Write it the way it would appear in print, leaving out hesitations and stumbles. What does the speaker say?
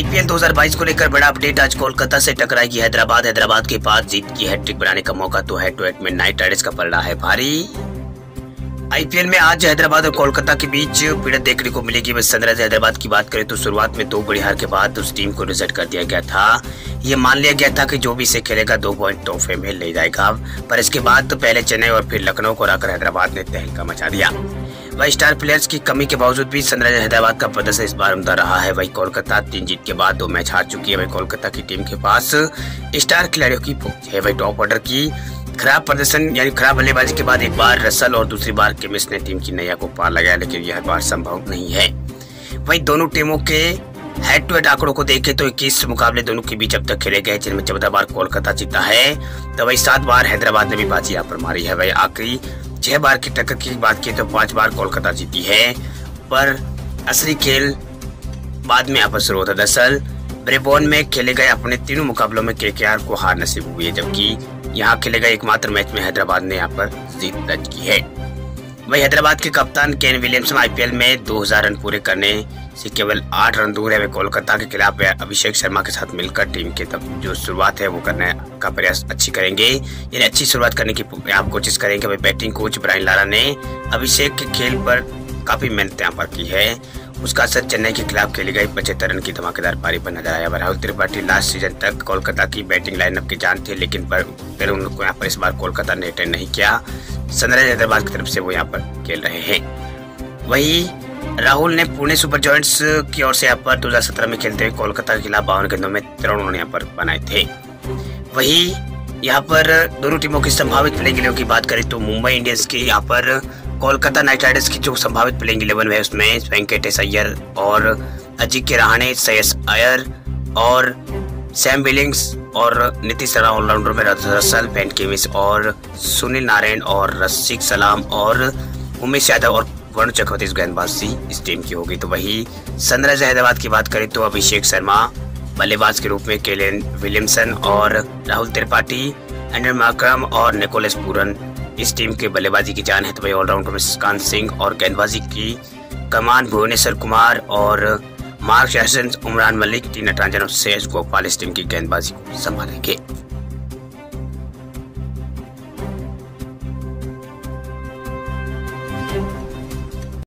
IPL 2022 को लेकर बड़ा अपडेट। आज कोलकाता से टकराएगी हैदराबाद। हैदराबाद के पास जीत की हैट्रिक बनाने का मौका तो हेड टू हेड में नाइट राइडर्स का पड़ रहा है भारी। आईपीएल में आज हैदराबाद और कोलकाता के बीच भिड़ंत देखने को मिलेगी। बस सनराइजर्स हैदराबाद की बात करें तो शुरुआत में 2 बड़ी हार के बाद उस टीम को रिजेक्ट कर दिया गया था। ये मान लिया गया था कि जो भी इसे खेलेगा 2 पॉइंट तोहफे में ले जाएगा, पर इसके बाद तो पहले चेन्नई और फिर लखनऊ को हराकर हैदराबाद ने तहलका मचा दिया। वही स्टार प्लेयर्स की कमी के बावजूद भी सनराइजर्स हैदराबाद का प्रदर्शन इस बार उम्दा रहा है। वही कोलकाता 3 जीत के बाद 2 मैच हार चुकी है। वही कोलकाता की टीम के पास स्टार खिलाड़ियों की पहुंच है। वही टॉप ऑर्डर की खराब प्रदर्शन यानी खराब बल्लेबाजी के बाद एक बार रसल और दूसरी बार किमिस ने टीम की नैया को पार लगाया, लेकिन यह हर बार संभव नहीं है। वही दोनों टीमों के हेड टू हेड आंकड़ों को देखें तो 21 मुकाबले दोनों के बीच अब तक खेले गए, जिनमें 14 बार कोलकाता जीता है तो वही 7 बार हैदराबाद ने भी बाजी यहाँ पर मारी है। वही आखिरी 6 बार की टक्कर की बात की तो 5 बार कोलकाता जीती है, पर असली खेल बाद में यहाँ पर शुरू होता। दरअसल ब्रेबॉर्न में खेले गए अपने तीनों मुकाबलों में केकेआर को हार नसीब हुई है, जबकि यहाँ खेले गए एकमात्र मैच में हैदराबाद ने यहाँ पर जीत दर्ज की है। वही हैदराबाद के कप्तान केन विलियमसन आईपीएल में 2000 रन पूरे करने से केवल 8 रन दूर है। वे कोलकाता के खिलाफ अभिषेक शर्मा के साथ मिलकर टीम के तब जो शुरुआत है वो करने का प्रयास अच्छी करेंगे, यानी अच्छी शुरुआत करने की आप कोशिश करेंगे। वही बैटिंग कोच ब्रायन लारा ने अभिषेक के खेल पर काफी मेहनत यहाँ पर की है। उसका असर चेन्नई के खिलाफ खेली गई 75 रन की धमाकेदार पारी पर नजर आया। राहुल त्रिपाठी लास्ट सीजन तक कोलकाता की बैटिंग लाइनअप की जान थे, लेकिन फिर उनको यहाँ पर इस बार कोलकाता ने रिटेन नहीं किया। सनराइजर्स हैदराबाद की तरफ से वो यहाँ पर खेल रहे हैं। वही राहुल ने पुणे सुपर जॉयंट्स की ओर से यहाँ पर 2017 में खेलते हुए कोलकाता के खिलाफ 52 गेंदों में 13 उन्होंने यहाँ पर बनाए थे। वही यहाँ पर दोनों टीमों की संभावित प्लेइंग 11 की बात करें तो मुंबई इंडियंस की यहाँ पर कोलकाता नाइट राइडर्स की जो संभावित प्लेइंग 11 है उसमें वेंकटेश अय्यर और अजिंक्य रहाणे, श्रेयस अय्यर और सैम बिलिंग्स और नीतीश राणा ऑलराउंडर में रसल, बेन किमिस और सुनील नारायण और रसिक सलाम और उमेश यादव और वरुण चक्रवर्ती गेंदबाजी इस टीम की होगी। तो वही सनराइजर्स हैदराबाद की बात करें तो अभिषेक शर्मा बल्लेबाज के रूप में, केन विलियमसन और राहुल त्रिपाठी, एंड्रे मार्करम और निकोलस पूरन इस टीम के बल्लेबाजी की जान है। तो वही ऑलराउंडर में सुशांत सिंह और गेंदबाजी की कमान भुवनेश्वर कुमार और मार्क जैक्सन, उमरान मलिक, टीना टंडन और श्रेयस गोपाल इस टीम की गेंदबाजी को संभालेंगे।